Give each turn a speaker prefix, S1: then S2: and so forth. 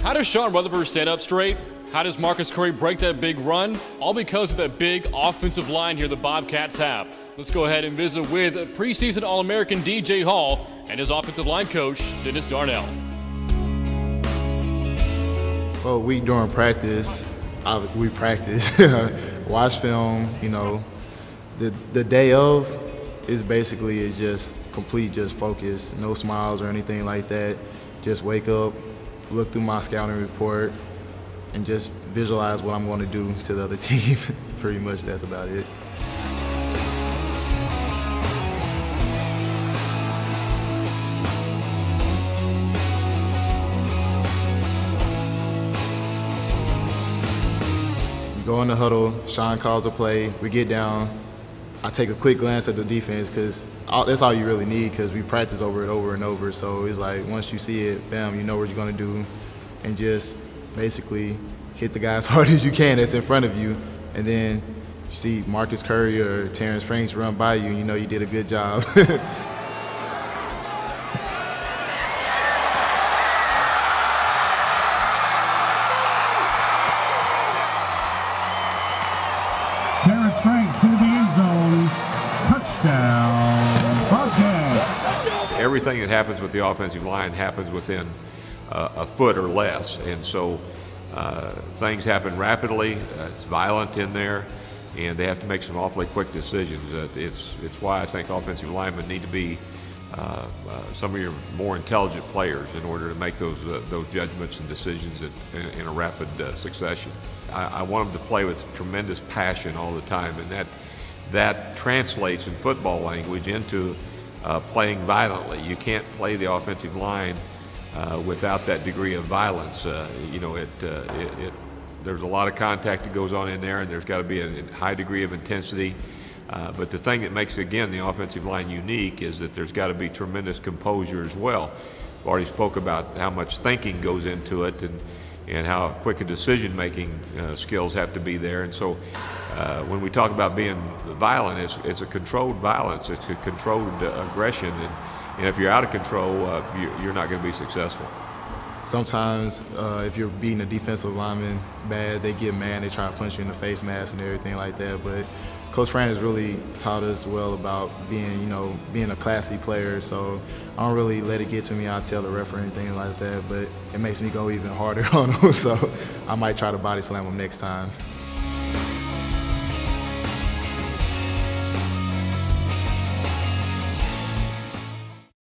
S1: How does Sean Rutherford stand up straight? How does Marcus Curry break that big run? All because of that big offensive line here the Bobcats have. Let's go ahead and visit with preseason All-American DJ Hall and his offensive line coach, Dennis Darnell.
S2: Well, a week during practice, we practice, watch film, you know. The day of is just complete focus, no smiles or anything like that. Just wake up, look through my scouting report, and just visualize what I'm going to do to the other team. Pretty much that's about it. We go in the huddle, Sean calls a play, we get down. I take a quick glance at the defense because that's all you really need because we practice over it over and over. So it's like once you see it, bam, you know what you're going to do and just basically hit the guy as hard as you can that's in front of you. And then you see Marcus Curry or Terrence Franks run by you and you know you did a good job.
S3: Terrence Franks to the end zone. Touchdown, Bobcats.
S4: Everything that happens with the offensive line happens within a foot or less, and so things happen rapidly. It's violent in there, and they have to make some awfully quick decisions. It's why I think offensive linemen need to be some of your more intelligent players in order to make those judgments and decisions in a rapid succession. I want them to play with tremendous passion all the time, and that translates in football language into playing violently. You can't play the offensive line without that degree of violence. There's a lot of contact that goes on in there, and there's got to be a high degree of intensity. But the thing that makes, again, the offensive line unique is that there's got to be tremendous composure as well. We've already spoke about how much thinking goes into it and how quick a decision-making skills have to be there. And so when we talk about being violent, it's a controlled violence. It's a controlled aggression. And if you're out of control, you're not going to be successful.
S2: Sometimes if you're beating a defensive lineman bad, they get mad, they try to punch you in the face mask and everything like that. But Coach Fran has really taught us well about being a classy player. So I don't really let it get to me. I'll tell the ref or anything like that. But it makes me go even harder on them. So I might try to body slam them next time.